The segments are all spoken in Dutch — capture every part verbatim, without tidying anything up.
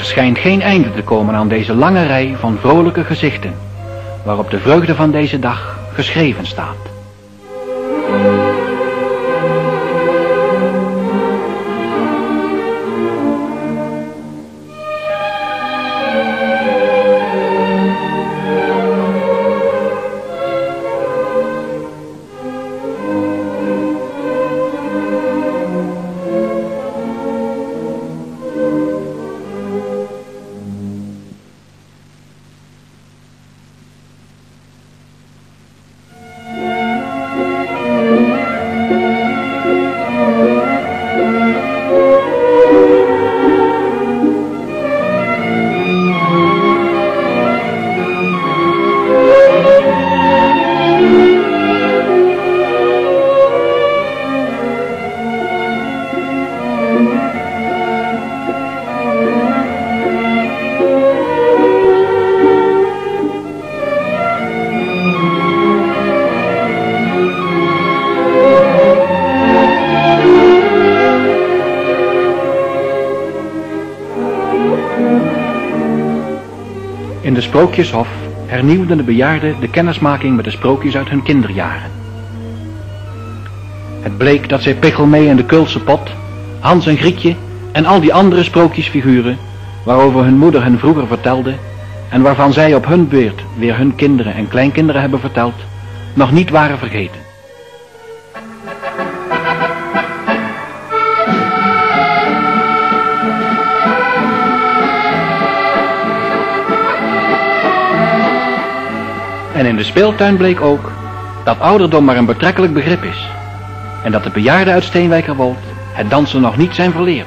Er schijnt geen einde te komen aan deze lange rij van vrolijke gezichten, waarop de vreugde van deze dag geschreven staat. In de Sprookjeshof hernieuwden de bejaarden de kennismaking met de sprookjes uit hun kinderjaren. Het bleek dat zij Pichelmee en de Keulse Pot, Hans en Grietje en al die andere sprookjesfiguren, waarover hun moeder hen vroeger vertelde en waarvan zij op hun beurt weer hun kinderen en kleinkinderen hebben verteld, nog niet waren vergeten. En in de speeltuin bleek ook dat ouderdom maar een betrekkelijk begrip is en dat de bejaarden uit Steenwijkerwold het dansen nog niet zijn verleerd.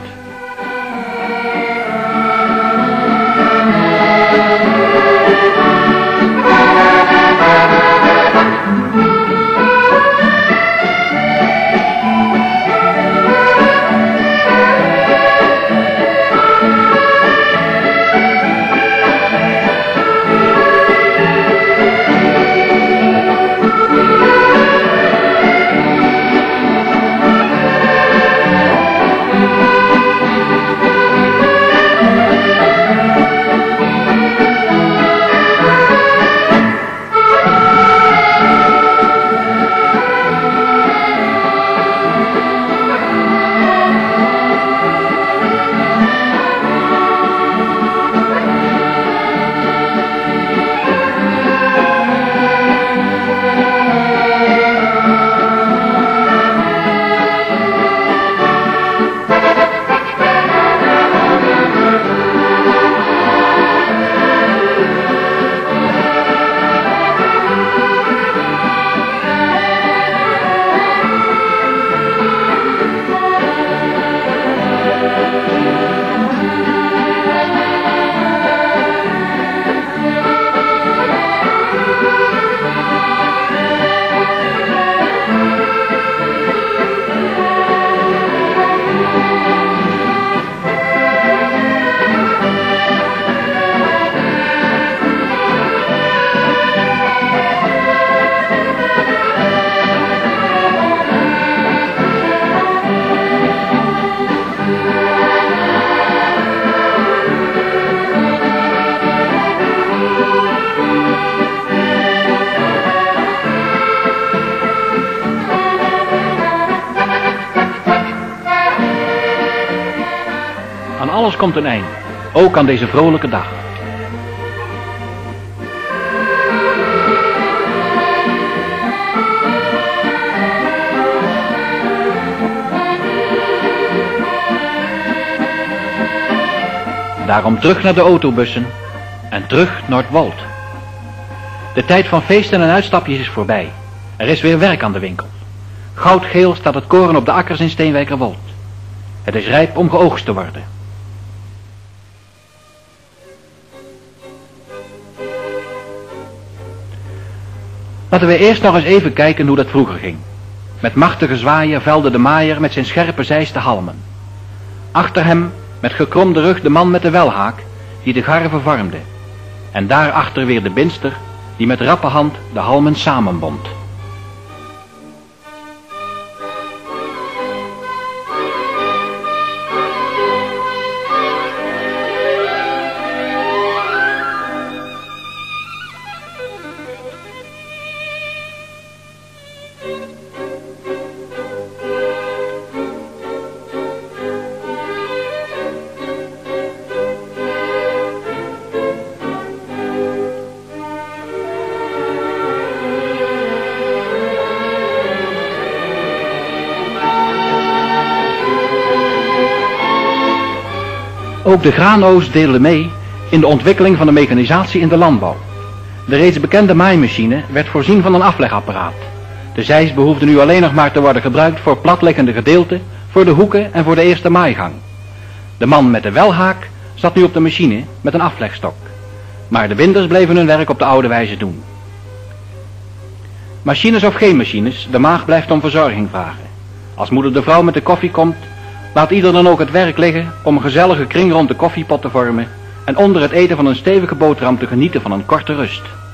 Aan alles komt een einde, ook aan deze vrolijke dag. Daarom terug naar de autobussen en terug naar het Wald. De tijd van feesten en uitstapjes is voorbij. Er is weer werk aan de winkel. Goudgeel staat het koren op de akkers in Steenwijkerwold. Het is rijp om geoogst te worden. Laten we eerst nog eens even kijken hoe dat vroeger ging. Met machtige zwaaien velde de maaier met zijn scherpe zeis de halmen. Achter hem, met gekromde rug, de man met de welhaak, die de garven vormde. En daarachter weer de binster, die met rappe hand de halmen samenbond. Ook de grano's deelden mee in de ontwikkeling van de mechanisatie in de landbouw. De reeds bekende maaimachine werd voorzien van een aflegapparaat. De zeis behoefde nu alleen nog maar te worden gebruikt voor platliggende gedeelten, voor de hoeken en voor de eerste maaigang. De man met de welhaak zat nu op de machine met een aflegstok. Maar de binders bleven hun werk op de oude wijze doen. Machines of geen machines, de maag blijft om verzorging vragen. Als moeder de vrouw met de koffie komt, laat ieder dan ook het werk liggen om een gezellige kring rond de koffiepot te vormen en onder het eten van een stevige boterham te genieten van een korte rust.